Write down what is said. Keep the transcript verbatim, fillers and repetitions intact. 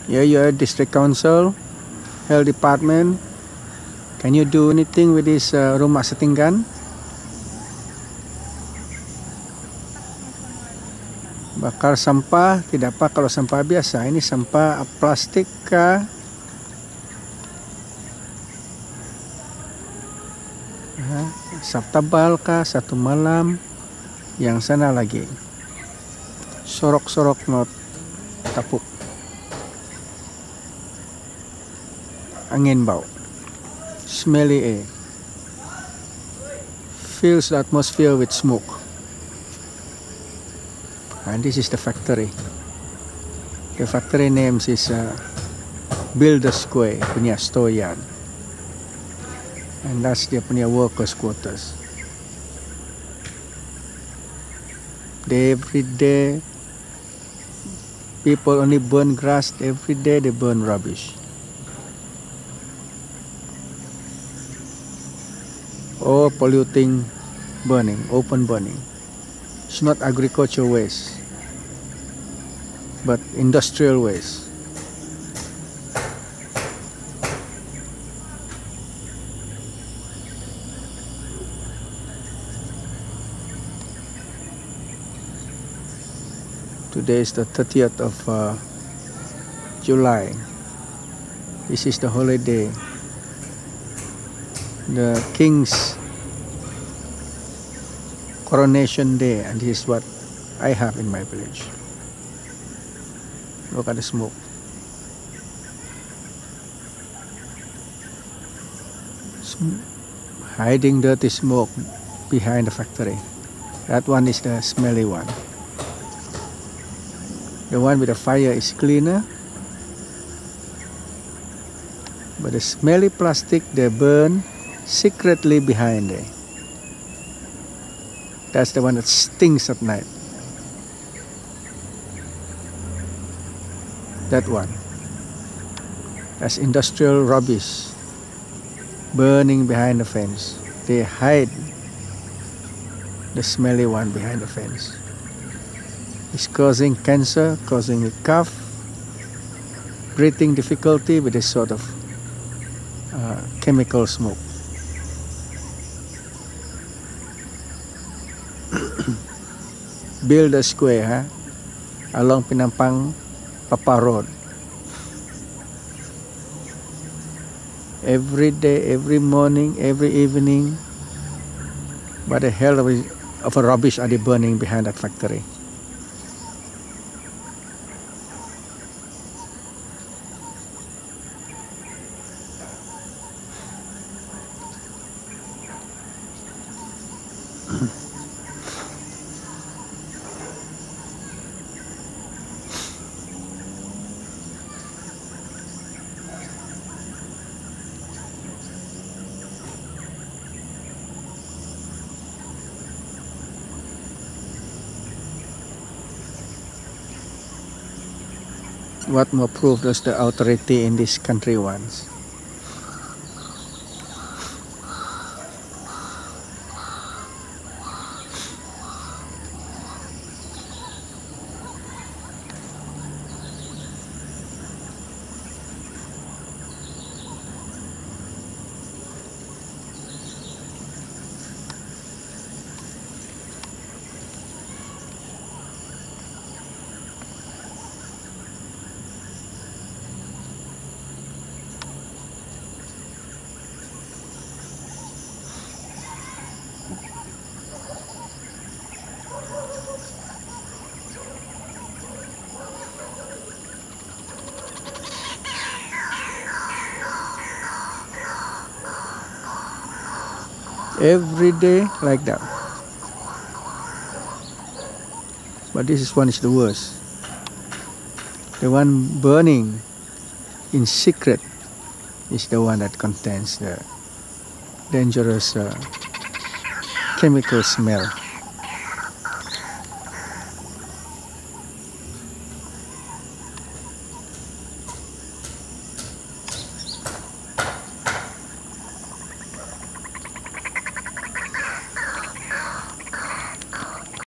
Here you are, district council, health department. Can you do anything with this uh, rumah setinggan? Bakar sampah, tidak apa kalau sampah biasa. Ini sampah plastik kah? Ya, sap tabal kah? Satu malam. Yang sana lagi. Sorok-sorok not tapuk. Angin bau. Smelly air. Fills the atmosphere with smoke. And this is the factory. The factory name is uh, Builder Square, punya store yard. And that's dia punya workers quarters. They, every day, people only burn grass. Every day they burn rubbish. Or polluting burning, open burning. It's not agricultural waste, but industrial waste. Today is the thirtieth of uh, July. This is the holiday. The king's coronation day, and this is what I have in my village. Look at the smoke. Sm hiding dirty smoke behind the factory. That one is the smelly one. The one with the fire is cleaner, but the smelly plastic they burn secretly behind there. That's the one that stings at night. That one. That's industrial rubbish burning behind the fence. They hide the smelly one behind the fence. It's causing cancer, causing a cough, breathing difficulty with this sort of uh, chemical smoke. Build a square, huh? Along Pinampang Papa Road. Every day, every morning, every evening, what the hell of a, of a rubbish are they burning behind that factory? What more proof does the authority in this country wants? Every day like that. But this is one is the worst. The one burning in secret is the one that contains the dangerous uh, chemical smell.